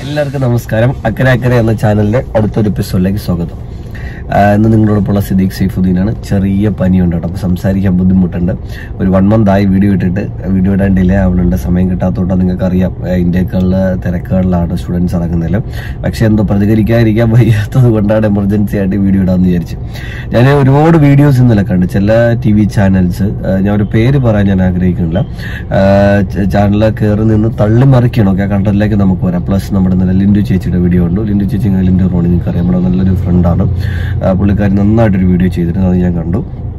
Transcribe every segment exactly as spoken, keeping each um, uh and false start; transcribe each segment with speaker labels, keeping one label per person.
Speaker 1: എല്ലാവർക്കും നമസ്കാരം. അക്കരെ അക്കരെ എന്ന ചാനലിന്റെ അടുത്തൊരു എപ്പിസോഡിലേക്ക് സ്വാഗതം. ഇന്ന് നിങ്ങളോടൊപ്പമുള്ള സിദ്ദീഖ് സൈഫുദ്ദീനാണ്. ചെറിയ പനിയുണ്ട് കേട്ടോ, അപ്പോൾ സംസാരിക്കാൻ ബുദ്ധിമുട്ടുണ്ട്. ഒരു വൺ മന്ത് ആയി വീഡിയോ ഇട്ടിട്ട്, വീഡിയോ ഇടാൻ ഡിലേ ആവുന്നുണ്ട്. സമയം കിട്ടാത്തതുകൊണ്ട് നിങ്ങൾക്കറിയാം, ഇന്ത്യക്കുള്ള തിരക്കുകളിലാണ് സ്റ്റുഡൻസ് ഇറങ്ങുന്നതിൽ. പക്ഷെ എന്തോ പ്രതികരിക്കാതിരിക്കാൻ വയ്യാത്തത് കൊണ്ടാണ് എമർജൻസി ആയിട്ട് വീഡിയോ ഇടാമെന്ന് വിചാരിച്ചു. ഞാൻ ഒരുപാട് വീഡിയോസ് ഇന്നലെ കണ്ടു, ചില ടി വി ചാനൽസ്, ഞാൻ ഒരു പേര് പറയാൻ ഞാൻ ആഗ്രഹിക്കുന്നില്ല, ചാനലിൽ കയറി നിന്ന് തള്ളി മറിക്കണം. ഓക്കെ, കണ്ടതിലേക്ക് നമുക്ക് വരാം. പ്ലസ് നമ്മുടെ ഇന്നലെ ലിൻഡു ചേച്ചിയുടെ വീഡിയോ ഉണ്ട്. ലിൻഡു ചേച്ചി ലിൻഡു റോണി നിങ്ങൾക്കറിയാം, നമ്മുടെ നല്ലൊരു ഫ്രണ്ടാണ്. പുള്ളിക്കാരി നന്നായിട്ടൊരു വീഡിയോ ചെയ്തിരുന്നു, അത് ഞാൻ കണ്ടു.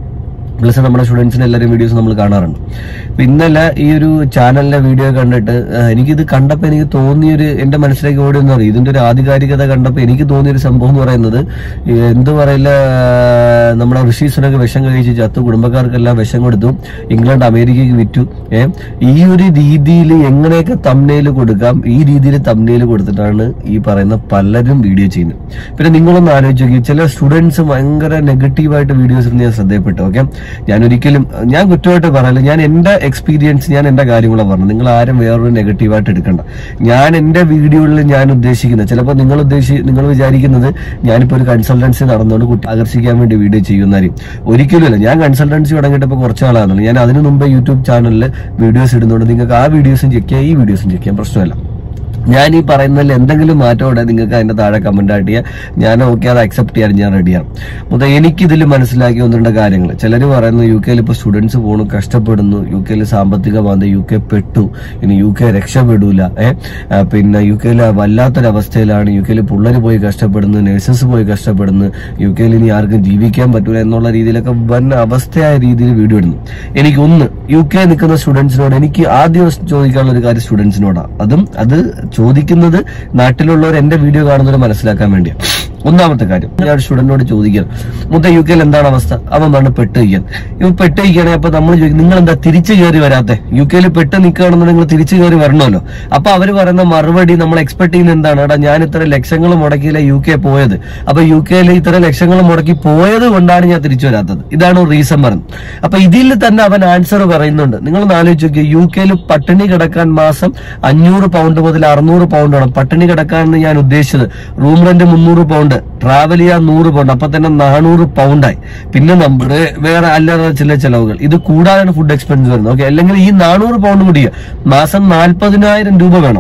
Speaker 1: പ്ലസ് നമ്മുടെ സ്റ്റുഡൻസിന് എല്ലാവരും വീഡിയോസ് നമ്മൾ കാണാറുണ്ട്. ഇന്നലെ ഈ ഒരു ചാനലിന്റെ വീഡിയോ കണ്ടിട്ട് എനിക്കിത് കണ്ടപ്പോൾ എനിക്ക് തോന്നിയൊരു, എന്റെ മനസ്സിലേക്ക് ഓടി എന്ന് പറയും, ഇതിന്റെ ഒരു ആധികാരികത കണ്ടപ്പോൾ എനിക്ക് തോന്നിയൊരു സംഭവം എന്ന് പറയുന്നത്, എന്ത് പറയില്ല, നമ്മുടെ ഋഷി സുനക് വിഷം കഴിച്ച് ചത്തു, കുടുംബക്കാർക്കെല്ലാം വിഷം കൊടുത്തു, ഇംഗ്ലണ്ട് അമേരിക്കയ്ക്ക് വിറ്റു. ഏഹ് ഈ ഒരു രീതിയിൽ എങ്ങനെയൊക്കെ തംബ്നെയിൽ കൊടുക്കാം, ഈ രീതിയിൽ തംബ്നെയിൽ കൊടുത്തിട്ടാണ് ഈ പറയുന്ന പലരും വീഡിയോ ചെയ്യുന്നത്. പിന്നെ നിങ്ങളൊന്ന് ആലോചിച്ച് നോക്കി, ചില സ്റ്റുഡൻസ് ഭയങ്കര നെഗറ്റീവായിട്ട് വീഡിയോസ് ഞാൻ ശ്രദ്ധയപ്പെട്ടു. ഓക്കെ, ഞാൻ ഒരിക്കലും ഞാൻ കുറ്റമായിട്ട് പറയില്ല, ഞാൻ എന്റെ എക്സ്പീരിയൻസ്, ഞാൻ എന്റെ കാര്യങ്ങളാണ് പറഞ്ഞു. നിങ്ങൾ ആരും വേറൊരു നെഗറ്റീവായിട്ട് എടുക്കണ്ട. ഞാൻ എന്റെ വീഡിയോയിൽ ഞാൻ ഉദ്ദേശിക്കുന്നത്, ചിലപ്പോൾ നിങ്ങൾ ഉദ്ദേശി നിങ്ങൾ വിചാരിക്കുന്നത് ഞാനിപ്പോൾ ഒരു കൺസൾട്ടൻസി നടന്നുകൊണ്ട് കുട്ടി ആകർഷിക്കാൻ വേണ്ടി വീഡിയോ ചെയ്യുന്നതായിരിക്കും. ഒരിക്കലുമല്ല. ഞാൻ കൺസൾട്ടൻസി തുടങ്ങിയിട്ട് ഇപ്പോൾ കുറച്ച് ആളാണ്. ഞാൻ അതിനു മുമ്പ് യൂട്യൂബ് ചാനലിൽ വീഡിയോസ് ഇടുന്നുണ്ട്. നിങ്ങൾക്ക് ആ വീഡിയോസും ചെക്ക് ചെയ്യാം, ഈ വീഡിയോസും ചെക്ക് ചെയ്യാം, പ്രശ്നമല്ല. ഞാൻ ഈ പറയുന്നതിൽ എന്തെങ്കിലും മാറ്റം നിങ്ങൾക്ക് അതിന്റെ താഴെ കമന്റ് ആയിട്ട് ചെയ്യാം. ഞാൻ ഓക്കെ, അത് അക്സെപ്റ്റ് ചെയ്യാൻ ഞാൻ റെഡിയാണ്. മുതൽ എനിക്കിതിൽ മനസ്സിലാക്കി ഒന്നുണ്ട കാര്യങ്ങൾ. ചിലർ പറയുന്നു യു കെയിൽ ഇപ്പോൾ സ്റ്റുഡൻസ് പോണു, കഷ്ടപ്പെടുന്നു, യു കെയിൽ സാമ്പത്തിക ബാധ, യു കെ പെട്ടു, ഇനി യു കെ രക്ഷപ്പെടൂല, ഏഹ് പിന്നെ യു കെയിൽ വല്ലാത്തൊരവസ്ഥയിലാണ്, യു കെയിൽ പിള്ളേർ പോയി കഷ്ടപ്പെടുന്നു, നഴ്സസ് പോയി കഷ്ടപ്പെടുന്നു, യു കെയിൽ ഇനി ആർക്കും ജീവിക്കാൻ പറ്റൂല എന്നുള്ള രീതിയിലൊക്കെ വൻ അവസ്ഥയായ രീതിയിൽ വീഡിയോ ഇടുന്നു. എനിക്കൊന്ന് യു കെ നിൽക്കുന്ന സ്റ്റുഡൻസിനോട് എനിക്ക് ആദ്യം ചോദിക്കാനുള്ള ഒരു കാര്യം സ്റ്റുഡൻസിനോടാണ്. അതും അത് ചോദിക്കുന്നത് നാട്ടിലുള്ളവർ എന്റെ വീഡിയോ കാണുന്നവർ മനസ്സിലാക്കാൻ വേണ്ടിയാണ്. ഒന്നാമത്തെ കാര്യം, ഞാൻ സ്റ്റുഡന്റിനോട് ചോദിക്കണം, മുത്ത യു കെയിൽ എന്താണ് അവസ്ഥ? അവൻ പറഞ്ഞ് പെട്ട് കഴിക്കാൻ. ഇവ പെട്ട് കഴിക്കുകയാണെങ്കിൽ അപ്പൊ നമ്മൾ ചോദിക്കും, നിങ്ങൾ എന്താ തിരിച്ചു കയറി വരാത്തെ? യു കെയിൽ പെട്ട് നിൽക്കുകയാണെന്ന് നിങ്ങൾ തിരിച്ചു കയറി വരണമല്ലോ. അപ്പൊ അവർ പറയുന്ന മറുപടി നമ്മൾ എക്സ്പെക്ട് ചെയ്യുന്നത് എന്താണ്? എടാ, ഞാൻ ഇത്ര ലക്ഷങ്ങൾ മുടക്കിയില്ല യു കെ പോയത്, അപ്പൊ യു കെയിൽ ഇത്ര ലക്ഷങ്ങൾ മുടക്കി പോയത് കൊണ്ടാണ് ഞാൻ തിരിച്ചു വരാത്തത്. ഇതാണ് റീസൺ പറയുന്നത്. അപ്പൊ ഇതിൽ തന്നെ അവൻ ആൻസർ പറയുന്നുണ്ട്. നിങ്ങളൊന്ന് ആലോചിച്ച് നോക്കിയാൽ, യു കെയിൽ പട്ടിണി കിടക്കാൻ മാസം അഞ്ഞൂറ് പൗണ്ട് മുതൽ അറുന്നൂറ് പൗണ്ട് ആണ് പട്ടിണി കിടക്കാനെന്ന് ഞാൻ ഉദ്ദേശിച്ചത്. റൂം റെന്റ് മുന്നൂറ് പൗണ്ട്, ട്രാവൽ ചെയ്യാൻ നൂറ് പൗണ്ട്, അപ്പൊ തന്നെ നാനൂറ് പൗണ്ടായി. പിന്നെ നമ്മുടെ വേറെ അല്ലാതെ ചില ചെലവുകൾ, ഇത് കൂടാതാണ് ഫുഡ് എക്സ്പെൻസ് വരുന്നത്. ഓക്കെ, അല്ലെങ്കിൽ ഈ നാനൂറ് പൗണ്ട് കൂടി മാസം നാൽപ്പതിനായിരം രൂപ വേണം.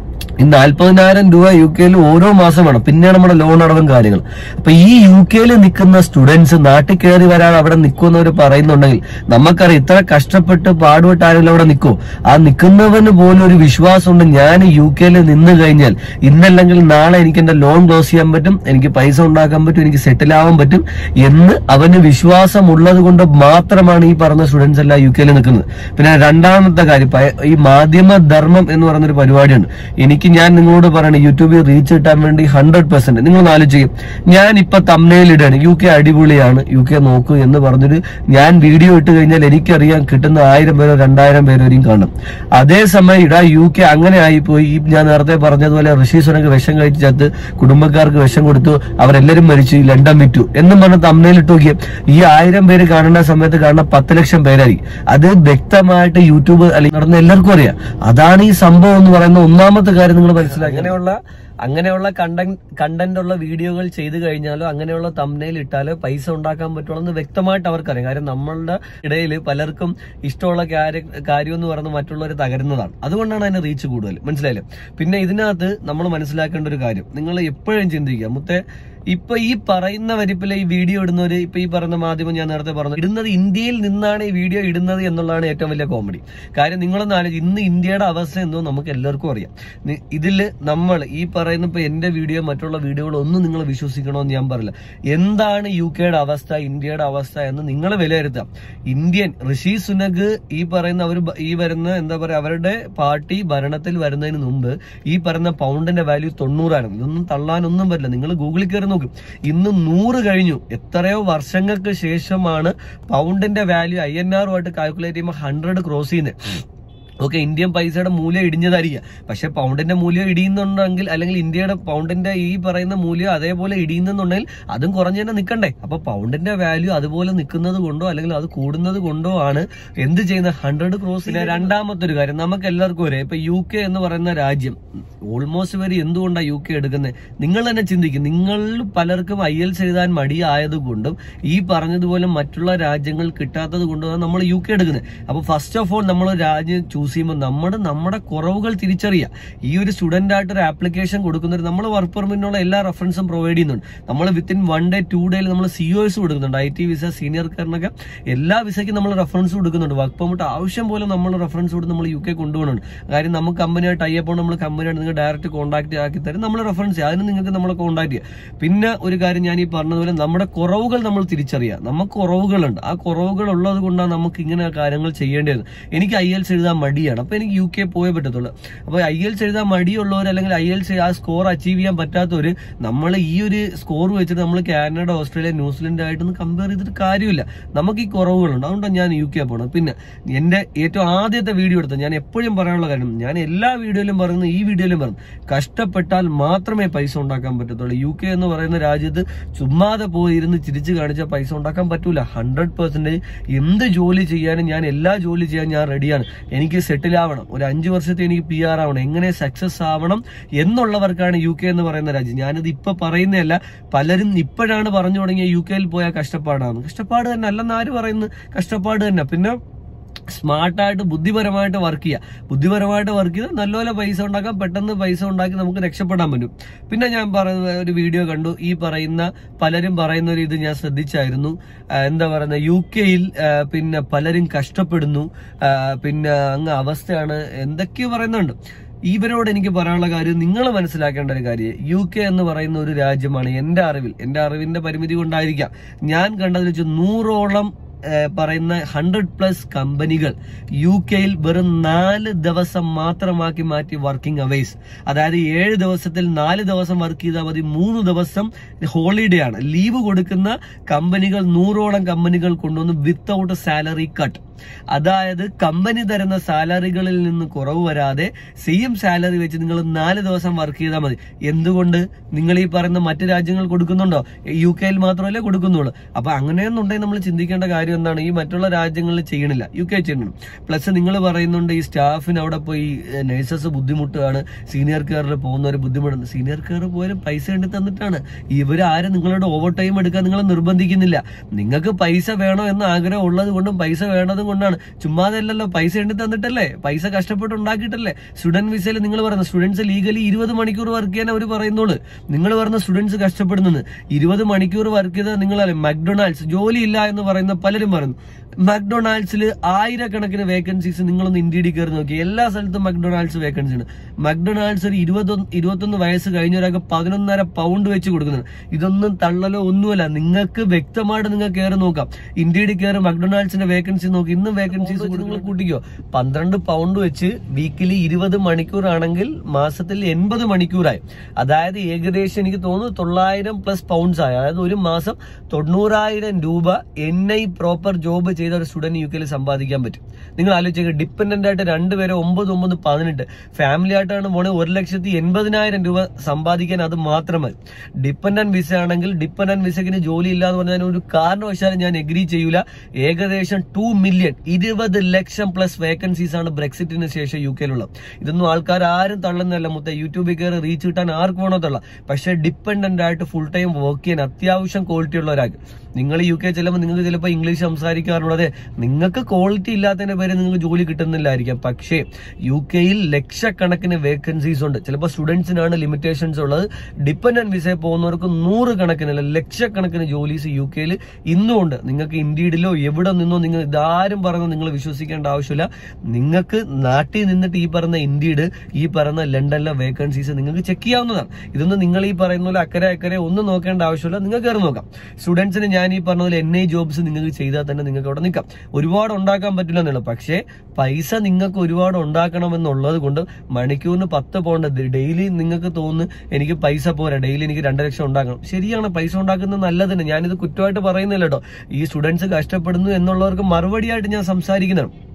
Speaker 1: ഈ നാൽപ്പതിനായിരം രൂപ യു കെയിൽ ഓരോ മാസം വേണം. പിന്നെ നമ്മുടെ ലോൺ അടവും കാര്യങ്ങൾ. അപ്പൊ ഈ യു കെയിൽ നിൽക്കുന്ന സ്റ്റുഡൻസ് നാട്ടിൽ കയറി വരാൻ അവിടെ നിൽക്കുന്നവർ പറയുന്നുണ്ടെങ്കിൽ നമുക്കറിയാം, ഇത്ര കഷ്ടപ്പെട്ട് പാടുപെട്ട് ആരെങ്കിലും അവിടെ നിൽക്കുമോ? ആ നിൽക്കുന്നവന് പോലും ഒരു വിശ്വാസമുണ്ട്, ഞാൻ യു കെയിൽ നിന്ന് കഴിഞ്ഞാൽ ഇന്നല്ലെങ്കിൽ നാളെ എനിക്ക് എന്റെ ലോൺ ക്ലോസ് ചെയ്യാൻ പറ്റും, എനിക്ക് പൈസ ഉണ്ടാക്കാൻ പറ്റും, എനിക്ക് സെറ്റിൽ ആവാൻ പറ്റും എന്ന് അവന് വിശ്വാസമുള്ളത് കൊണ്ട് മാത്രമാണ് ഈ പറഞ്ഞ സ്റ്റുഡൻസ് എല്ലാം യു കെയിൽ നിൽക്കുന്നത്. പിന്നെ രണ്ടാമത്തെ കാര്യം, ഈ മാധ്യമ ധർമ്മം എന്ന് പറയുന്നൊരു പരിപാടിയുണ്ട്. എനിക്ക് ഞാൻ നിങ്ങളോട് പറയണേ, യൂട്യൂബിൽ റീച്ച് കിട്ടാൻ വേണ്ടി ഹൺഡ്രഡ് പെർസെന്റ് നിങ്ങൾ ആലോചിക്കും, ഞാൻ ഇപ്പൊ തംബ്നെയിൽ ഇടാണ് യു കെ അടിപൊളിയാണ്, യു കെ നോക്കൂ എന്ന് പറഞ്ഞൊരു ഞാൻ വീഡിയോ ഇട്ട് കഴിഞ്ഞാൽ എനിക്കറിയാൻ കിട്ടുന്ന ആയിരം പേരോ രണ്ടായിരം പേരോ വരെയും കാണും. അതേസമയം ഇടാ യു കെ അങ്ങനെ ആയിപ്പോയി, ഈ ഞാൻ നേരത്തെ പറഞ്ഞതുപോലെ ഋഷി സുനക് വിഷം കഴിച്ച് ചത്ത്, കുടുംബക്കാർക്ക് വിഷം കൊടുത്തു, അവരെല്ലാരും മരിച്ചു, ലണ്ടൻ വിറ്റു എന്നും പറഞ്ഞ് തംബ്നെയിൽ ഇട്ട് നോക്കിയാൽ ഈ ആയിരം പേര് കാണേണ്ട സമയത്ത് കാണുന്ന പത്ത് ലക്ഷം പേരായിരിക്കും. അത് വ്യക്തമായിട്ട് യൂട്യൂബ് അല്ലെങ്കിൽ നടന്ന എല്ലാവർക്കും അറിയാം. അതാണ് ഈ സംഭവം എന്ന് പറയുന്ന ഒന്നാമത്തെ കാര്യം നിങ്ങൾ മനസ്സിലാക്കി. അങ്ങനെയുള്ള അങ്ങനെയുള്ള കണ്ടന്റ് കണ്ടന്റ് ഉള്ള വീഡിയോകൾ ചെയ്തു കഴിഞ്ഞാലോ അങ്ങനെയുള്ള തംബ്നെയിൽ ഇട്ടാലോ പൈസ ഉണ്ടാക്കാൻ പറ്റുള്ളൂ എന്ന് വ്യക്തമായിട്ട് അവർക്കറിയാം. കാര്യം നമ്മളുടെ ഇടയിൽ പലർക്കും ഇഷ്ടമുള്ള കാര്യം എന്ന് പറയുന്നത് മറ്റുള്ളവർ തകരുന്നതാണ്. അതുകൊണ്ടാണ് അതിന് റീച്ച് കൂടുതൽ. മനസ്സിലായില്ലേ? പിന്നെ ഇതിനകത്ത് നമ്മൾ മനസ്സിലാക്കേണ്ട ഒരു കാര്യം, നിങ്ങൾ എപ്പോഴും ചിന്തിക്കുക, മുത്തേ ഇപ്പൊ ഈ പറയുന്ന വരിപ്പിലെ ഈ വീഡിയോ ഇടുന്നവര്, ഇപ്പൊ ഈ പറയുന്ന മാധ്യമം ഞാൻ നേരത്തെ പറഞ്ഞു, ഇടുന്നത് ഇന്ത്യയിൽ നിന്നാണ് ഈ വീഡിയോ ഇടുന്നത് എന്നുള്ളതാണ് ഏറ്റവും വലിയ കോമഡി. കാര്യം നിങ്ങളൊന്ന് ആലോചിച്ച്, ഇന്ന് ഇന്ത്യയുടെ അവസ്ഥ എന്തോ നമുക്ക് എല്ലാവർക്കും അറിയാം. ഇതില് നമ്മൾ ഈ പറയുന്ന ഇപ്പൊ എന്റെ വീഡിയോ മറ്റുള്ള വീഡിയോകളൊന്നും നിങ്ങൾ വിശ്വസിക്കണമെന്ന് ഞാൻ പറയില്ല. എന്താണ് യു കെയുടെ അവസ്ഥ, ഇന്ത്യയുടെ അവസ്ഥ എന്ന് നിങ്ങൾ വിലയിരുത്താം. ഇന്ത്യൻ ഋഷി സുനക് ഈ പറയുന്ന അവർ ഈ വരുന്ന എന്താ പറയാ, അവരുടെ പാർട്ടി ഭരണത്തിൽ വരുന്നതിന് മുമ്പ് ഈ പറയുന്ന പൗണ്ടിന്റെ വാല്യൂ തൊണ്ണൂറായിരുന്നു. ഇതൊന്നും തള്ളാനൊന്നും പറ്റില്ല. നിങ്ങൾ ഗൂഗിളിൽ കയറി നോക്കും, ഇന്ന് നൂറ് കഴിഞ്ഞു. എത്രയോ വർഷങ്ങൾക്ക് ശേഷമാണ് പൗണ്ടിന്റെ വാല്യൂ ഐ എൻ ആറുമായിട്ട് കാൽക്കുലേറ്റ് ചെയ്യുമ്പോൾ ഹൺഡ്രഡ് ക്രോസ് ചെയ്യുന്നത്. ഓക്കെ, ഇന്ത്യൻ പൈസയുടെ മൂല്യം ഇടിഞ്ഞതായിരിക്കാം, പക്ഷെ പൗണ്ടിന്റെ മൂല്യം ഇടിയുന്നുണ്ടെങ്കിൽ, അല്ലെങ്കിൽ ഇന്ത്യയുടെ പൗണ്ടിന്റെ ഈ പറയുന്ന മൂല്യം അതേപോലെ ഇടിയുന്നുണ്ടെങ്കിൽ അതും കുറഞ്ഞു തന്നെ നിൽക്കണ്ടേ? അപ്പൊ പൗണ്ടിന്റെ വാല്യൂ അതുപോലെ നിൽക്കുന്നത് കൊണ്ടോ അല്ലെങ്കിൽ അത് കൂടുന്നത് കൊണ്ടോ ആണ് എന്ത് ചെയ്യുന്ന ഹൺഡ്രഡ് ക്രോസ്. പിന്നെ രണ്ടാമത്തെ ഒരു കാര്യം, നമുക്ക് എല്ലാവർക്കും ഒരേ ഇപ്പൊ യു കെ എന്ന് പറയുന്ന രാജ്യം ഓൾമോസ്റ്റ് വരെ എന്തുകൊണ്ടാണ് യു കെ എടുക്കുന്നത്? നിങ്ങൾ തന്നെ ചിന്തിക്കും. നിങ്ങൾ പലർക്കും ഐ എൽസ് എഴുതാൻ മടിയായത് കൊണ്ടും ഈ പറഞ്ഞതുപോലെ മറ്റുള്ള രാജ്യങ്ങൾ കിട്ടാത്തത് കൊണ്ടുമാണ് നമ്മൾ യു കെ എടുക്കുന്നത്. അപ്പൊ ഫസ്റ്റ് ഓഫ് ഓൾ നമ്മൾ രാജ്യം ചൂസ് ചെയ്യുമ്പോൾ നമ്മുടെ നമ്മുടെ കുറവുകൾ തിരിച്ചറിയുക. ഈ ഒരു സ്റ്റുഡന്റ് ആയിട്ട് ഒരു ആപ്ലിക്കേഷൻ കൊടുക്കുന്നവർ നമ്മൾ വർക്ക് പെർമിറ്റിനുള്ള എല്ലാ റെഫറൻസും പ്രൊവൈഡ് ചെയ്യുന്നുണ്ട്. നമ്മൾ വിത്തിൻ വൺ ഡേ ടു ഡേയിൽ നമ്മൾ സി ഒ എസ് കൊടുക്കുന്നുണ്ട്. ഐ ടി വിസ, സീനിയർ കാരനൊക്കെ എല്ലാ വിസയ്ക്കും നമ്മൾ റെഫറൻസ് കൊടുക്കുന്നുണ്ട്. വർക്ക് പെർമിറ്റ് ആവശ്യം പോലെ നമ്മൾ റെഫറൻസ് കൊടുത്ത് നമ്മൾ യു കെ കൊണ്ടുപോകുന്നുണ്ട്. കാര്യം നമുക്ക് കമ്പനിയായിട്ട് ടൈ അപ്പ് നമ്മൾ കമ്പനിയായിട്ട് നിങ്ങൾ ഡയറക്റ്റ് കോൺടാക്ട് ആക്കി തരും, നമ്മൾ റെഫറൻസ് ചെയ്യുക, അതിന് നിങ്ങൾക്ക് നമ്മളെ കോൺടാക്ട് ചെയ്യുക. പിന്നെ ഒരു കാര്യം ഞാൻ ഈ പറഞ്ഞതുപോലെ നമ്മുടെ കുറവുകൾ നമ്മൾ തിരിച്ചറിയുക. നമുക്ക് കുറവുകളുണ്ട്, ആ കുറവുകൾ ഉള്ളത് കൊണ്ടാണ് നമുക്ക് ഇങ്ങനെ കാര്യങ്ങൾ ചെയ്യേണ്ടത്. എനിക്ക് ഐ എൽസ് എഴുതാൻ മടിയാണ്, അപ്പൊ എനിക്ക് യു കെ പോയേ പറ്റത്തുള്ളൂ. അപ്പൊ ഐ എൽസ് എഴുതാൻ മടിയുള്ളവർ അല്ലെങ്കിൽ ഐ എൽസ് ആ സ്കോർ അച്ചീവ് ചെയ്യാൻ പറ്റാത്തവര് നമ്മൾ ഈ ഒരു സ്കോർ വെച്ചിട്ട് നമ്മൾ കാനഡ, ഓസ്ട്രേലിയ, ന്യൂസിലൻഡ് ആയിട്ടൊന്ന് കമ്പയർ ചെയ്തിട്ട് കാര്യമില്ല. നമുക്ക് ഈ കുറവുകളുണ്ട്, അതുകൊണ്ടാണ് ഞാൻ യു കെ പോകണം. പിന്നെ എന്റെ ഏറ്റവും ആദ്യത്തെ വീഡിയോ എടുത്തത് ഞാൻ എപ്പോഴും പറയാനുള്ള കാര്യം, ഞാൻ എല്ലാ വീഡിയോയിലും പറയുന്നു, ഈ വീഡിയോയിലും പറഞ്ഞു, കഷ്ടപ്പെട്ടാൽ മാത്രമേ പൈസ ഉണ്ടാക്കാൻ പറ്റത്തുള്ളൂ. യു കെ എന്ന് പറയുന്ന രാജ്യത്ത് ചുമ്മാതെ പോയി ഇരുന്ന് ചിരിച്ചു കാണിച്ചാൽ പൈസ ഉണ്ടാക്കാൻ പറ്റൂല. ഹൺഡ്രഡ് പെർസെന്റേജ് എന്ത് ജോലി ചെയ്യാനും ഞാൻ എല്ലാ ജോലി ചെയ്യാൻ ഞാൻ റെഡിയാണ്. എനിക്ക് സെറ്റിൽ ആവണം, ഒരു അഞ്ചു വർഷത്തെ എനിക്ക് പി ആർ ആവണം, എങ്ങനെ സക്സസ് ആവണം എന്നുള്ളവർക്കാണ് യു കെ എന്ന് പറയുന്ന രാജ്യം. ഞാനിത് ഇപ്പൊ പറയുന്നതല്ല, പലരും ഇപ്പോഴാണ് പറഞ്ഞു തുടങ്ങിയ യു കെയിൽ പോയാൽ കഷ്ടപ്പാടാണ്. കഷ്ടപ്പാട് തന്നെ അല്ലെന്ന് ആര് പറയുന്നു? കഷ്ടപ്പാട് തന്നെ. പിന്നെ സ്മാർട്ടായിട്ട് ബുദ്ധിപരമായിട്ട് വർക്ക് ചെയ്യുക. ബുദ്ധിപരമായിട്ട് വർക്ക് ചെയ്താൽ നല്ലപോലെ പൈസ ഉണ്ടാക്കാം, പെട്ടെന്ന് പൈസ ഉണ്ടാക്കി നമുക്ക് രക്ഷപ്പെടാൻ പറ്റും. പിന്നെ ഞാൻ പറയുന്ന ഒരു വീഡിയോ കണ്ടു, ഈ പറയുന്ന പലരും പറയുന്ന ഒരു ഇത് ഞാൻ ശ്രദ്ധിച്ചായിരുന്നു. എന്താ പറയുന്നത്, യു കെയിൽ പിന്നെ പലരും കഷ്ടപ്പെടുന്നു, പിന്നെ അങ്ങ് അവസ്ഥയാണ്, എന്തൊക്കെയോ പറയുന്നുണ്ട്. ഇവരോട് എനിക്ക് പറയാനുള്ള കാര്യം, നിങ്ങൾ മനസ്സിലാക്കേണ്ട ഒരു കാര്യം, യു കെ എന്ന് പറയുന്ന ഒരു രാജ്യമാണ് എന്റെ അറിവിൽ, എന്റെ അറിവിന്റെ പരിമിതി കൊണ്ടായിരിക്കാം, ഞാൻ കണ്ടതിൽ വെച്ച് നൂറോളം പറയുന്ന ഹൺഡ്രഡ് പ്ലസ് കമ്പനികൾ യു കെയിൽ വെറും നാല് ദിവസം മാത്രമാക്കി മാറ്റി വർക്കിംഗ് അവേഴ്സ്. അതായത് ഏഴ് ദിവസത്തിൽ നാല് ദിവസം വർക്ക് ചെയ്താൽ മതി, മൂന്ന് ദിവസം ഹോളിഡേ ആണ്, ലീവ് കൊടുക്കുന്ന കമ്പനികൾ നൂറോളം കമ്പനികൾ കൊണ്ടുവന്ന് വിത്തൗട്ട് സാലറി കട്ട്. അതായത് കമ്പനി തരുന്ന സാലറികളിൽ നിന്ന് കുറവ് വരാതെ സെയിം സാലറി വെച്ച് നിങ്ങൾ നാല് ദിവസം വർക്ക് ചെയ്താൽ മതി. എന്തുകൊണ്ട്? നിങ്ങൾ ഈ പറയുന്ന മറ്റു രാജ്യങ്ങൾ കൊടുക്കുന്നുണ്ടോ? യു കെയിൽ മാത്രമല്ലേ കൊടുക്കുന്നുള്ളൂ. അപ്പൊ അങ്ങനെയെന്നുണ്ടെങ്കിൽ നമ്മൾ ചിന്തിക്കേണ്ട കാര്യം എന്താണ്, ഈ മറ്റുള്ള രാജ്യങ്ങളിൽ ചെയ്യണില്ല, യു കെ ചെയ്യണം. പ്ലസ് നിങ്ങൾ പറയുന്നുണ്ട് ഈ സ്റ്റാഫിന് അവിടെ പോയി നഴ്സസ് ബുദ്ധിമുട്ടാണ്, സീനിയർ കെയറിൽ പോകുന്നവർ ബുദ്ധിമുട്ടുണ്ട്. സീനിയർ കെയർ പോയാലും പൈസ വേണ്ടി തന്നിട്ടാണ്. ഇവരാരും നിങ്ങളുടെ ഓവർ ടൈം എടുക്കാൻ നിങ്ങളെ നിർബന്ധിക്കുന്നില്ല. നിങ്ങൾക്ക് പൈസ വേണോ എന്ന ആഗ്രഹം ഉള്ളത് കൊണ്ടും പൈസ വേണതും കൊണ്ടാണ്, ചുമ്മാതെ അല്ലല്ലോ, പൈസ വേണ്ടി തന്നിട്ടല്ലേ, പൈസ കഷ്ടപ്പെട്ട് ഉണ്ടാക്കിയിട്ടല്ലേ. സ്റ്റുഡന്റ് വിസയിൽ നിങ്ങൾ പറയുന്നത് സ്റ്റുഡൻസ് ലീഗലി ഇരുപത് മണിക്കൂർ വർക്ക് ചെയ്യാൻ അവർ പറയുന്നുള്ളൂ. നിങ്ങൾ പറഞ്ഞ സ്റ്റുഡൻസ് കഷ്ടപ്പെടുന്നത് ഇരുപത് മണിക്കൂർ വർക്ക് ചെയ്താൽ നിങ്ങളല്ലേ. മക്ഡൊണാൾഡ്സ് ജോലി ഇല്ല എന്ന് പറയുന്ന പലരും പറയുന്നു. മക്ഡൊണാൾഡ്സിൽ ആയിരക്കണക്കിന് വേക്കൻസീസ് നിങ്ങളൊന്ന് ഇന്ത്യയിൽ കയറി നോക്കി, എല്ലാ സ്ഥലത്തും മക്ഡൊണാൾഡ്സ് വേക്കൻസി ഉണ്ട്. മക്ഡൊണാൾഡ്സ് ഒരു ഇരുപത്തൊന്ന് ഇരുപത്തൊന്ന് വയസ്സ് കഴിഞ്ഞ ഒരാൾക്ക് പതിനൊന്നര പൗണ്ട് വെച്ച് കൊടുക്കുന്നുണ്ട്. ഇതൊന്നും തള്ളലോ ഒന്നുമല്ല, നിങ്ങൾക്ക് വ്യക്തമായിട്ട് നിങ്ങൾക്ക് കയറി നോക്കാം. ഇന്ത്യയിൽ കയറി മക്ഡൊണാൾഡ്സിന്റെ വേക്കൻസി നോക്കി, ഇന്നും വേക്കൻസീസ് നിങ്ങൾ കൂട്ടിക്കോ. പന്ത്രണ്ട് പൗണ്ട് വെച്ച് വീക്കിലി ഇരുപത് മണിക്കൂർ ആണെങ്കിൽ മാസത്തിൽ എൺപത് മണിക്കൂറായി. അതായത് ഏകദേശം എനിക്ക് തോന്നുന്നു തൊള്ളായിരം പ്ലസ് പൗണ്ട്സ് ആയി. അതായത് ഒരു മാസം തൊണ്ണൂറായിരം രൂപ എൻ ഐ പ്രോപ്പർ ജോബ് ചെയ്ത ഒരു സ്റ്റുഡന്റ് യു കെയിൽ സമ്പാദിക്കാൻ പറ്റും. നിങ്ങൾ ആലോചിക്കുക, ഡിപ്പെൻഡന്റ് ആയിട്ട് രണ്ടുപേരെ ഒമ്പത് ഒമ്പത് പതിനെട്ട്, ഫാമിലി ആയിട്ടാണ് പോണെ ഒരു ലക്ഷത്തി എൺപതിനായിരം രൂപ സമ്പാദിക്കാൻ അത് മാത്രം മതി. ഡിപ്പെൻഡന്റ് വിസ ആണെങ്കിൽ ഡിപ്പെൻഡന്റ് വിസയ്ക്ക് ജോലി ഇല്ലാന്ന് പറഞ്ഞാൽ ഒരു കാരണവശാലും ഞാൻ എഗ്രി ചെയ്യൂല. ഏകദേശം ടു മില്യൺ ഇരുപത് ലക്ഷം പ്ലസ് വേക്കൻസീസ് ആണ് ബ്രെക്സിറ്റിന് ശേഷം യു കെയിലുള്ളത്. ഇതൊന്നും ആൾക്കാർ ആരും തള്ളുന്നതല്ല. മൊത്തം യൂട്യൂബിൽ കയറി റീച്ച് കിട്ടാൻ ആർക്ക് വേണോ തള്ള. പക്ഷെ ഡിപ്പെൻഡന്റ് ആയിട്ട് ഫുൾ ടൈം വർക്ക് ചെയ്യാൻ അത്യാവശ്യം ക്വാളിറ്റി ഉള്ള ഒരാൾക്ക്, നിങ്ങൾ യു കെ ചെല്ലുമ്പോൾ നിങ്ങൾക്ക് ചിലപ്പോൾ ഇംഗ്ലീഷ് സംസാരിക്കാറുള്ളത്, നിങ്ങൾക്ക് ക്വാളിറ്റി ഇല്ലാത്തതിന്റെ പേര് നിങ്ങൾക്ക് ജോലി കിട്ടുന്നില്ലായിരിക്കാം. പക്ഷേ യു കെയിൽ ലക്ഷക്കണക്കിന് വേക്കൻസീസ് ഉണ്ട്. ചിലപ്പോൾ സ്റ്റുഡൻസിനാണ് ലിമിറ്റേഷൻസ് ഉള്ളത്. ഡിപ്പെൻഡന്റ് വിസയിൽ പോകുന്നവർക്ക് നൂറ് കണക്കിനല്ല ലക്ഷക്കണക്കിന് ജോലീസ് യു കെയിൽ ഇന്നും ഉണ്ട്. നിങ്ങൾക്ക് ഇന്ത്യയിലോ എവിടെ നിന്നോ നിങ്ങൾ ഇതാരും പറഞ്ഞോ നിങ്ങൾ വിശ്വസിക്കേണ്ട ആവശ്യമില്ല. നിങ്ങൾക്ക് നാട്ടിൽ നിന്നിട്ട് ഈ പറയുന്ന ഇന്ത്യയുടെ ഈ പറയുന്ന ലണ്ടനിലെ വേക്കൻസീസ് നിങ്ങൾക്ക് ചെക്ക് ചെയ്യാവുന്നതാണ്. ഇതൊന്നും നിങ്ങൾ ഈ പറയുന്ന പോലെ അക്കരെ അക്കരെ ഒന്നും നോക്കേണ്ട ആവശ്യമില്ല, നിങ്ങൾക്ക് കയറി നോക്കാം. സ്റ്റുഡൻസിന് ഞാൻ ഈ പറഞ്ഞ പോലെ എൻ ഐ ജോബ്സ് നിങ്ങൾക്ക് ചെയ്താൽ തന്നെ നിങ്ങൾക്ക് അവിടെ നിൽക്കാം. ഒരുപാട് ഉണ്ടാക്കാൻ പറ്റില്ല എന്നുള്ളത്, പക്ഷേ പൈസ നിങ്ങൾക്ക് ഒരുപാട് ഉണ്ടാക്കണമെന്നുള്ളത് കൊണ്ട് മണിക്കൂറിന് പത്ത് പൗണ്ട് ഡെയിലി നിങ്ങൾക്ക് തോന്നുന്നു എനിക്ക് പൈസ പോരാ, ഡെയിലി എനിക്ക് രണ്ട് ലക്ഷം ഉണ്ടാക്കണം. ശരിയാണ്, പൈസ ഉണ്ടാക്കുന്നത് നല്ലതിന്, ഞാനിത് കുറ്റമായിട്ട് പറയുന്നില്ല കേട്ടോ. ഈ സ്റ്റുഡൻസ് കഷ്ടപ്പെടുന്നു എന്നുള്ളവർക്ക് മറുപടിയായിട്ട് ഞാൻ സംസാരിക്കുന്നതാണ്.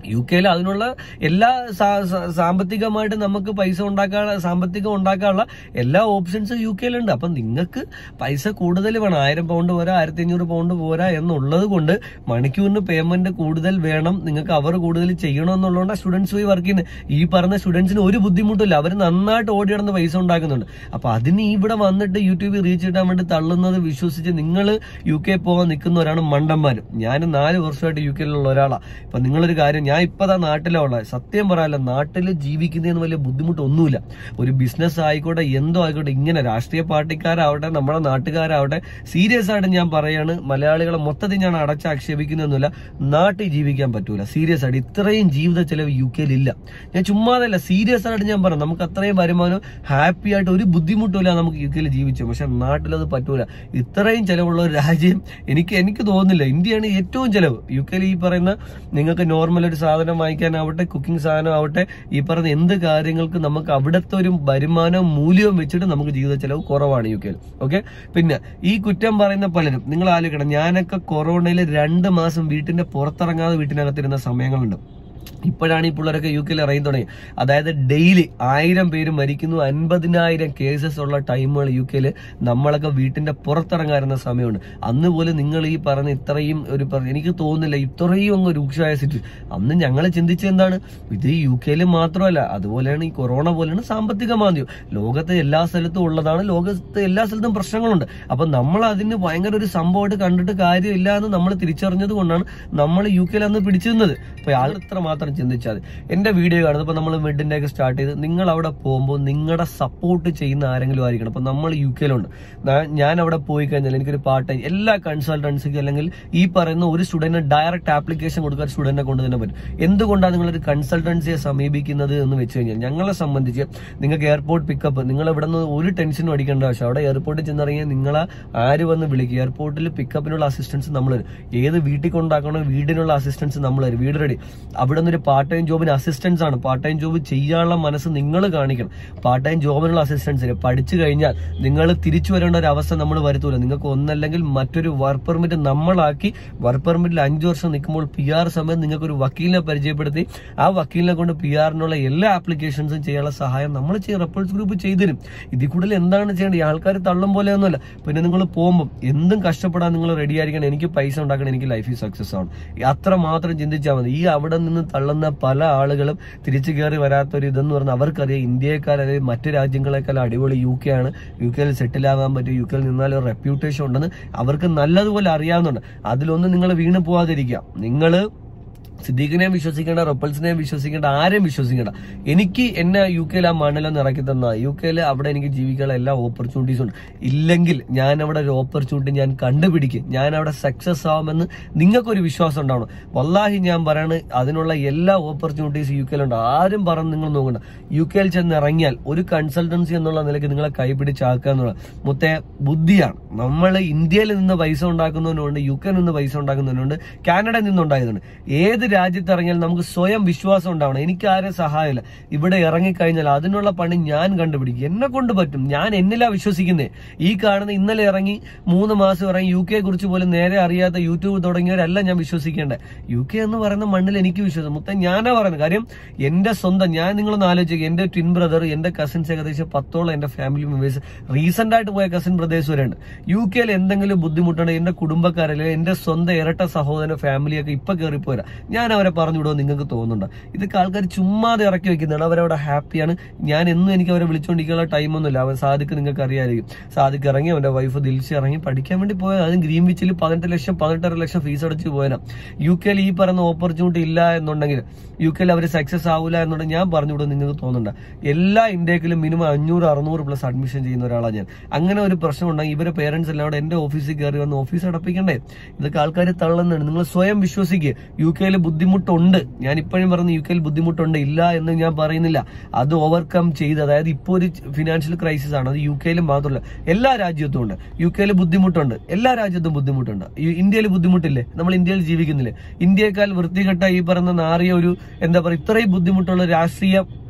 Speaker 1: യു കെയിൽ അതിനുള്ള എല്ലാ സാമ്പത്തികമായിട്ട് നമുക്ക് പൈസ ഉണ്ടാക്കാനുള്ള സാമ്പത്തികം ഉണ്ടാക്കാനുള്ള എല്ലാ ഓപ്ഷൻസും യു കെയിലുണ്ട്. അപ്പം നിങ്ങൾക്ക് പൈസ കൂടുതൽ വേണം, ആയിരം പൗണ്ട് പോരാ, ആയിരത്തി അഞ്ഞൂറ് പൗണ്ട് പോരാ എന്നുള്ളത് കൊണ്ട് മണിക്കൂറിന് പേയ്മെന്റ് കൂടുതൽ വേണം, നിങ്ങൾക്ക് അവർ കൂടുതൽ ചെയ്യണം എന്നുള്ളതുകൊണ്ട് സ്റ്റുഡൻസ് പോയി വർക്ക് ചെയ്യുന്നത്. ഈ പറഞ്ഞ സ്റ്റുഡൻസിന് ഒരു ബുദ്ധിമുട്ടില്ല, അവർ നന്നായിട്ട് ഓടി നടന്ന് പൈസ ഉണ്ടാക്കുന്നുണ്ട്. അപ്പൊ അതിന് ഇവിടെ വന്നിട്ട് യൂട്യൂബിൽ റീച്ച് കിട്ടാൻ വേണ്ടി തള്ളുന്നത് വിശ്വസിച്ച് നിങ്ങൾ യു കെ പോകാൻ നിൽക്കുന്നവരാണ് മണ്ടന്മാർ. ഞാൻ നാല് വർഷമായിട്ട് യു കെയിലുള്ള ഒരാളാണ്. ഇപ്പൊ നിങ്ങളൊരു കാര്യം, ഞാൻ ഇപ്പതാ നാട്ടിലുള്ള സത്യം പറയാല്ല, നാട്ടിൽ ജീവിക്കുന്നതിന് വലിയ ബുദ്ധിമുട്ടൊന്നുമില്ല. ഒരു ബിസിനസ് ആയിക്കോട്ടെ, എന്തോ ആയിക്കോട്ടെ, ഇങ്ങനെ രാഷ്ട്രീയ പാർട്ടിക്കാരാവട്ടെ, നമ്മുടെ നാട്ടുകാരാവട്ടെ, സീരിയസ് ആയിട്ട് ഞാൻ പറയാണ്, മലയാളികളെ മൊത്തത്തിൽ ഞാൻ അടച്ചാക്ഷേപിക്കുന്നൊന്നുമില്ല. നാട്ടിൽ ജീവിക്കാൻ പറ്റൂല, സീരിയസ് ആയിട്ട്. ഇത്രയും ജീവിത ചെലവ് യു കെയിലില്ല. ഞാൻ ചുമ്മാതല്ല, സീരിയസ് ആയിട്ട് ഞാൻ പറയാം. നമുക്ക് അത്രയും വരുമാനം ഹാപ്പി ആയിട്ട് ഒരു ബുദ്ധിമുട്ടില്ല നമുക്ക് യു കെയിൽ ജീവിച്ചു. പക്ഷെ നാട്ടിലത് പറ്റൂല. ഇത്രയും ചെലവുള്ള ഒരു രാജ്യം എനിക്ക് എനിക്ക് തോന്നുന്നില്ല. ഇന്ത്യയാണ് ഏറ്റവും ചെലവ്. യു കെയിൽ ഈ പറയുന്ന നിങ്ങൾക്ക് നോർമൽ ഒരു സാധനം വാങ്ങിക്കാനാവട്ടെ, കുക്കിംഗ് സാധനം ആവട്ടെ, ഈ പറഞ്ഞ എന്ത് കാര്യങ്ങൾക്ക് നമുക്ക് അവിടുത്തെ ഒരു വരുമാനവും മൂല്യവും വെച്ചിട്ട് നമുക്ക് ജീവിത ചെലവ് കുറവാണ് യു കെയിൽ. ഓക്കെ, പിന്നെ ഈ കുറ്റം പറയുന്ന പലരും നിങ്ങൾ ആലോചിക്കണം. ഞാനൊക്കെ കൊറോണയിൽ രണ്ട് മാസം വീട്ടിന്റെ പുറത്തിറങ്ങാതെ വീട്ടിനകത്തിരുന്ന സമയങ്ങളുണ്ട്. ഇപ്പോഴാണ് ഈ പിള്ളേരൊക്കെ യു കെയിൽ ഇറങ്ങി തുടങ്ങി. അതായത് ഡെയിലി ആയിരം പേര് മരിക്കുന്നു, അൻപതിനായിരം കേസസ് ഉള്ള ടൈമുകൾ യു കെയിൽ നമ്മളൊക്കെ വീട്ടിന്റെ പുറത്തിറങ്ങാറുന്ന സമയമുണ്ട്. അന്ന് പോലും നിങ്ങൾ ഈ പറഞ്ഞ ഇത്രയും ഒരു എനിക്ക് തോന്നുന്നില്ല ഇത്രയും അങ്ങ് രൂക്ഷമായ സിറ്റുവേഷൻ. അന്ന് ഞങ്ങൾ ചിന്തിച്ചത് എന്താണ്, ഇത് യു കെയിൽ മാത്രമല്ല, അതുപോലെയാണ് ഈ കൊറോണ പോലെയാണ് സാമ്പത്തിക മാന്ദ്യം. ലോകത്തെ എല്ലാ സ്ഥലത്തും ഉള്ളതാണ്, ലോകത്തെ എല്ലാ സ്ഥലത്തും പ്രശ്നങ്ങളുണ്ട്. അപ്പൊ നമ്മൾ അതിന് ഭയങ്കര ഒരു സംഭവമായിട്ട് കണ്ടിട്ട് കാര്യമില്ല എന്ന് നമ്മൾ തിരിച്ചറിഞ്ഞത് കൊണ്ടാണ് നമ്മൾ യു കെയിൽ അന്ന് പിടിച്ചിരുന്നത്. അപ്പൊ ആൾ ഇത്ര മാത്രം ചിന്തിച്ചാൽ എന്റെ വീഡിയോ കാണുന്നത്. ഇപ്പൊ നമ്മൾ മിഡിന്റെ ഒക്കെ സ്റ്റാർട്ട് ചെയ്ത് നിങ്ങൾ അവിടെ പോകുമ്പോൾ നിങ്ങളുടെ സപ്പോർട്ട് ചെയ്യുന്ന ആരെങ്കിലും ആയിരിക്കണം. അപ്പൊ നമ്മൾ യു കെയിലുണ്ട്, ഞാൻ അവിടെ പോയി കഴിഞ്ഞാൽ എനിക്കൊരു പാർട്ട് ടൈം എല്ലാ കൺസൾട്ടൻസിക്ക് അല്ലെങ്കിൽ ഈ പറയുന്ന ഒരു സ്റ്റുഡന്റിന് ഡയറക്റ്റ് ആപ്ലിക്കേഷൻ കൊടുക്കാൻ സ്റ്റുഡന്റിനെ കൊണ്ട് തന്നെ പറ്റും. എന്തുകൊണ്ടാണ് നിങ്ങളൊരു കൺസൾട്ടൻസിയെ സമീപിക്കുന്നത് എന്ന് വെച്ച് കഴിഞ്ഞാൽ, ഞങ്ങളെ സംബന്ധിച്ച് നിങ്ങൾക്ക് എയർപോർട്ട് പിക്കപ്പ്, നിങ്ങൾ ഇവിടെ നിന്ന് ഒരു ടെൻഷനും അടിക്കേണ്ട ആവശ്യം. അവിടെ എയർപോർട്ടിൽ ചെന്നിറങ്ങിയാൽ നിങ്ങളെ ആര് വന്ന് വിളിക്കും, എയർപോർട്ടിൽ പിക്കപ്പിനുള്ള അസിസ്റ്റൻസ് നമ്മൾ തരും. ഏത് വീട്ടിൽ കൊണ്ടാക്കണോ വീടിനുള്ള അസിസ്റ്റൻസ് നമ്മൾ തരും. വീട് റെഡി. അവിടെ നിന്ന് ഒരു പാർട്ട് ടൈം ജോബിന് അസിസ്റ്റൻസ് ആണ്. പാർട്ട് ടൈം ജോബ് ചെയ്യാനുള്ള മനസ്സ് നിങ്ങൾ കാണിക്കണം. പാർട്ട് ടൈം ജോബിനുള്ള അസിസ്റ്റൻസിന് പഠിച്ചു കഴിഞ്ഞാൽ നിങ്ങൾ തിരിച്ചു വരേണ്ട ഒരു അവസ്ഥ നമ്മൾ വരുത്തൂല. നിങ്ങൾക്ക് ഒന്നല്ലെങ്കിൽ മറ്റൊരു വർക്ക് പെർമിറ്റ് നമ്മളാക്കി വർക്ക് പെർമിറ്റിൽ അഞ്ചു വർഷം നിൽക്കുമ്പോൾ പി ആർ സമയത്ത് നിങ്ങൾക്ക് ഒരു വക്കീലിനെ പരിചയപ്പെടുത്തി ആ വക്കീലിനെ കൊണ്ട് പി ആറിനുള്ള എല്ലാ ആപ്ലിക്കേഷൻസും ചെയ്യാനുള്ള സഹായം നമ്മൾ ചെയ്യും. റെപ്പേഴ്സ് ഗ്രൂപ്പ് ചെയ്തുതരും. ഇതിൽ കൂടുതൽ എന്താണ് ചെയ്യേണ്ടത്? ഈ ആൾക്കാർ തള്ളും പോലെയൊന്നുമല്ല. പിന്നെ നിങ്ങൾ പോകുമ്പോൾ എന്തും കഷ്ടപ്പെടാൻ നിങ്ങൾ റെഡി ആയിരിക്കണം. എനിക്ക് പൈസ ഉണ്ടാക്കണം, എനിക്ക് ലൈഫിൽ സക്സസ് ആണ്, അത്ര മാത്രം ചിന്തിച്ചാൽ മതി. ഈ അവിടെ നിന്ന് തള്ളുന്ന പല ആളുകളും തിരിച്ചു കയറി വരാത്തൊരു ഇതെന്ന് പറഞ്ഞാൽ അവർക്കറിയാം ഇന്ത്യയെക്കാൾ അല്ലെങ്കിൽ മറ്റു രാജ്യങ്ങളെക്കാൾ അടിപൊളി യു കെ ആണ്. യു കെയിൽ സെറ്റിൽ ആവാൻ പറ്റും, യു കെയിൽ നിന്നാൽ ഒരു റെപ്യൂട്ടേഷൻ ഉണ്ടെന്ന് അവർക്ക് നല്ലതുപോലെ അറിയാവുന്നുണ്ട്. അതിലൊന്നും നിങ്ങൾ വീണ് പോവാതിരിക്കുക. നിങ്ങൾ സിദ്ദീഖിനെയും വിശ്വസിക്കേണ്ട, റപ്പൽസിനെയും വിശ്വസിക്കേണ്ട, ആരെയും വിശ്വസിക്കേണ്ട. എനിക്ക് എന്നെ യു കെയിൽ ആ മണ്ണിലൊന്ന് ഇറക്കി തന്ന യു കെയിൽ അവിടെ എനിക്ക് ജീവിക്കാനുള്ള എല്ലാ ഓപ്പർച്യൂണിറ്റീസും ഉണ്ട്. ഇല്ലെങ്കിൽ ഞാൻ അവിടെ ഒരു ഓപ്പർച്യൂണിറ്റി ഞാൻ കണ്ടുപിടിക്കും, ഞാൻ അവിടെ സക്സസ് ആവുമെന്ന് നിങ്ങൾക്കൊരു വിശ്വാസം ഉണ്ടാവണം. വല്ലാഹി ഞാൻ പറയാണ്, അതിനുള്ള എല്ലാ ഓപ്പർച്യൂണിറ്റീസ് യു കെയിലുണ്ട്. ആരും പറഞ്ഞ് നിങ്ങൾ നോക്കണ്ട. യു കെയിൽ ചെന്ന് ഇറങ്ങിയാൽ ഒരു കൺസൾട്ടൻസി എന്നുള്ള നിലയ്ക്ക് നിങ്ങളെ കൈപിടിച്ചാക്കുക എന്നുള്ള മുത്തേ ബുദ്ധിയാണ്. നമ്മൾ ഇന്ത്യയിൽ നിന്ന് പൈസ ഉണ്ടാക്കുന്നതിനുണ്ട്, യു കെയിൽ നിന്ന് പൈസ ഉണ്ടാക്കുന്നതിനുണ്ട്, കാനഡയിൽ നിന്നുണ്ടായതുണ്ട്. ഏത് രാജ്യത്ത് ഇറങ്ങിയാൽ നമുക്ക് സ്വയം വിശ്വാസം ഉണ്ടാവണം. എനിക്ക് ആരും സഹായമില്ല. ഇവിടെ ഇറങ്ങിക്കഴിഞ്ഞാൽ അതിനുള്ള പണി ഞാൻ കണ്ടുപിടിക്കും, എന്നെ കൊണ്ട് പറ്റും. ഞാൻ എന്നിലാ വിശ്വസിക്കുന്നേ. ഈ കാണുന്ന ഇന്നലെ ഇറങ്ങി മൂന്ന് മാസം ഇറങ്ങി യു കെയെ കുറിച്ച് പോലും നേരെ അറിയാത്ത യൂട്യൂബ് തുടങ്ങിയവരല്ല ഞാൻ വിശ്വസിക്കേണ്ടത്. യു കെ എന്ന് പറയുന്ന മണ്ണിൽ എനിക്ക് വിശ്വാസം മൊത്തം ഞാനാ പറയുന്നത്. കാര്യം എന്റെ സ്വന്തം, ഞാൻ നിങ്ങളൊന്ന് ആലോചിക്കുക, എന്റെ ട്വിൻ ബ്രദർ, എന്റെ കസിൻസ് ഏകദേശം പത്തോളം എന്റെ ഫാമിലി മെമ്പേഴ്സ് റീസെന്റ് ആയിട്ട് പോയ കസിൻ ബ്രദേഴ്സ് വരെ ഉണ്ട്. യു കെയിൽ എന്തെങ്കിലും ബുദ്ധിമുട്ടുണ്ടെങ്കിൽ എന്റെ കുടുംബക്കാരല്ലേ, എന്റെ സ്വന്തം ഇരട്ട സഹോദരൻ ഫാമിലിയൊക്കെ ഇപ്പൊ കയറിപ്പോരാ. ഞാൻ അവരെ പറഞ്ഞു വിടുമോ നിങ്ങൾക്ക് തോന്നുന്നുണ്ടോ? ഇതൊക്കെ ആൾക്കാർ ചുമ്മാതെ ഇറക്കി വെക്കുന്നതാണ്. അവരവിടെ ഹാപ്പിയാണ്. ഞാൻ എന്നും എനിക്ക് അവരെ വിളിച്ചുകൊണ്ടിരിക്കാനുള്ള ടൈമൊന്നുമില്ല. അവൻ സാദിക്ക് നിങ്ങൾക്ക് അറിയാമായിരിക്കും. സാദിക്ക് ഇറങ്ങി അവന്റെ വൈഫ് ദിൽഷ ഇറങ്ങി പഠിക്കാൻ വേണ്ടി പോയത്. അതും ഗ്രീൻവിച്ചിൽ പതിനെട്ട് ലക്ഷം പതിനെട്ടര ലക്ഷം ഫീസ് അടച്ച് പോയനാ. യു കെയിൽ ഈ പറയുന്ന ഓപ്പർച്യൂണിറ്റി ഇല്ല എന്നുണ്ടെങ്കിൽ, യു കെയിൽ അവർ സക്സസ് ആവില്ല എന്നുണ്ടെങ്കിൽ ഞാൻ പറഞ്ഞു വിടും നിങ്ങൾക്ക് തോന്നുന്നുണ്ട്. എല്ലാ ഇന്ത്യയിലും മിനിമം അഞ്ഞൂറ് അറുന്നൂറ് പ്ലസ് അഡ്മിഷൻ ചെയ്യുന്ന ഒരാളാണ് ഞാൻ. അങ്ങനെ ഒരു പ്രശ്നം ഉണ്ടെങ്കിൽ ഇവരെ പേരൻസ് എല്ലാം അവിടെ എന്റെ ഓഫീസിൽ കയറി വന്ന് ഓഫീസ് അടപ്പിക്കണ്ടേ? ഇതൊക്കെ ആൾക്കാർ തള്ളുന്നുണ്ട്. നിങ്ങൾ സ്വയം വിശ്വസിക്കുക. യു കെയിൽ ബുദ്ധിമുട്ടുണ്ട്. ഞാൻ ഇപ്പോഴും പറഞ്ഞു യു കെയിൽ ബുദ്ധിമുട്ടുണ്ട്, ഇല്ല എന്ന് ഞാൻ പറയുന്നില്ല. അത് ഓവർകം ചെയ്ത്, അതായത് ഇപ്പോൾ ഒരു ഫിനാൻഷ്യൽ ക്രൈസിസ് ആണ്, അത് യു കെയിലും മാത്രമല്ല എല്ലാ രാജ്യത്തും ഉണ്ട്. യു കെയിൽ ബുദ്ധിമുട്ടുണ്ട്, എല്ലാ രാജ്യത്തും ബുദ്ധിമുട്ടുണ്ട്. ഇന്ത്യയിൽ ബുദ്ധിമുട്ടില്ലേ? നമ്മൾ ഇന്ത്യയിൽ ജീവിക്കുന്നില്ലേ? ഇന്ത്യയെക്കാൾ വൃത്തികെട്ട ഈ പറയുന്ന നാറിയ ഒരു എന്താ പറയുക ഇത്രയും ബുദ്ധിമുട്ടുള്ള രാഷ്ട്രീയ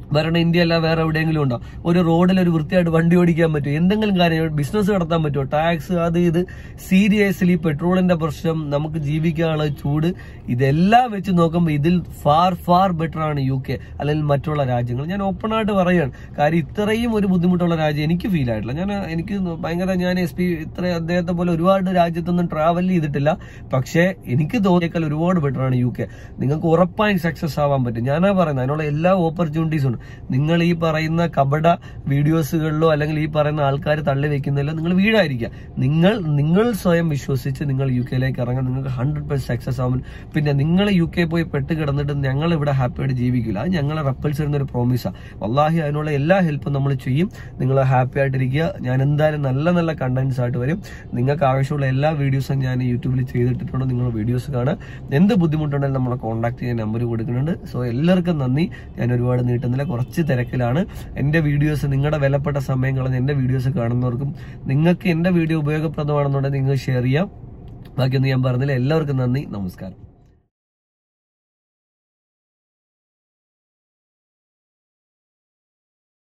Speaker 1: വരണം ഇന്ത്യ അല്ല വേറെ എവിടെയെങ്കിലും ഉണ്ടോ? ഒരു റോഡിൽ ഒരു വൃത്തിയായിട്ട് വണ്ടി ഓടിക്കാൻ പറ്റുമോ? എന്തെങ്കിലും കാര്യം ബിസിനസ് നടത്താൻ പറ്റുമോ? ടാക്സ് അത് ഇത് സീരിയസ്ലി പെട്രോളിന്റെ പ്രശ്നം, നമുക്ക് ജീവിക്കാനുള്ള ചൂട്, ഇതെല്ലാം വെച്ച് നോക്കുമ്പോൾ ഇതിൽ ഫാർ ഫാർ ബെറ്റർ ആണ് യു കെ അല്ലെങ്കിൽ മറ്റുള്ള രാജ്യങ്ങൾ. ഞാൻ ഓപ്പൺ ആയിട്ട് പറയുകയാണ്. കാര്യം ഇത്രയും ഒരു ബുദ്ധിമുട്ടുള്ള രാജ്യം എനിക്ക് ഫീൽ ആയിട്ടില്ല. ഞാൻ എനിക്ക് ഭയങ്കര ഞാൻ എസ് പി ഇത്ര അദ്ദേഹത്തെ പോലെ ഒരുപാട് രാജ്യത്തൊന്നും ട്രാവൽ ചെയ്തിട്ടില്ല. പക്ഷേ എനിക്ക് തോന്നിയേക്കാൾ ഒരുപാട് ബെറ്റർ ആണ് യു കെ. നിങ്ങൾക്ക് ഉറപ്പായും സക്സസ് ആവാൻ പറ്റും. ഞാനാ പറയുന്നത് അതിനുള്ള എല്ലാ ഓപ്പർച്യൂണിറ്റീസും ഉണ്ട്. നിങ്ങൾ ഈ പറയുന്ന കപട വീഡിയോസുകളിലോ അല്ലെങ്കിൽ ഈ പറയുന്ന ആൾക്കാർ തള്ളി വെക്കുന്നില്ല, നിങ്ങൾ വീഴായിരിക്കുക. നിങ്ങൾ നിങ്ങൾ സ്വയം വിശ്വസിച്ച് നിങ്ങൾ യു കെയിലേക്ക് ഇറങ്ങാൻ നിങ്ങൾക്ക് ഹൺഡ്രഡ് പെർസെന്റ് സക്സസ് ആവും. പിന്നെ നിങ്ങൾ യു കെ പോയി പെട്ട് കിടന്നിട്ട് ഞങ്ങൾ ഇവിടെ ഹാപ്പിയായിട്ട് ജീവിക്കില്ല. അത് ഞങ്ങളെ റപ്പൽസ് ഒരു പ്രോമിസാണ്. വല്ലാഹി അതിനുള്ള എല്ലാ ഹെൽപ്പും നമ്മൾ ചെയ്യും. നിങ്ങൾ ഹാപ്പി ആയിട്ടിരിക്കുക. ഞാൻ എന്തായാലും നല്ല നല്ല കണ്ടന്റ്സ് ആയിട്ട് വരും. നിങ്ങൾക്ക് ആവശ്യമുള്ള എല്ലാ വീഡിയോസും ഞാൻ യൂട്യൂബിൽ ചെയ്തിട്ടുണ്ട്. നിങ്ങൾ വീഡിയോസ് കാണാൻ എന്ത് ബുദ്ധിമുട്ടുണ്ടെങ്കിലും നമ്മളെ കോൺടാക്ട് ചെയ്യാൻ നമ്പർ കൊടുക്കുന്നുണ്ട്. സോ എല്ലാവർക്കും നന്ദി. ഞാൻ ഒരുപാട് നീട്ടുന്നില്ല, കുറച്ച് തിരക്കിലാണ്. എൻ്റെ വീഡിയോസ് നിങ്ങളുടെ വിലപ്പെട്ട സമയം കളഞ്ഞ് എൻ്റെ വീഡിയോസ് കാണുന്നവർക്കും നിങ്ങൾക്ക് എൻ്റെ വീഡിയോ ഉപയോഗപ്രദമാണെന്നുണ്ടെങ്കിൽ നിങ്ങൾ ഷെയർ ചെയ്യാം. ബാക്കിയൊന്നും ഞാൻ പറഞ്ഞില്ല. എല്ലാവർക്കും നന്ദി, നമസ്കാരം.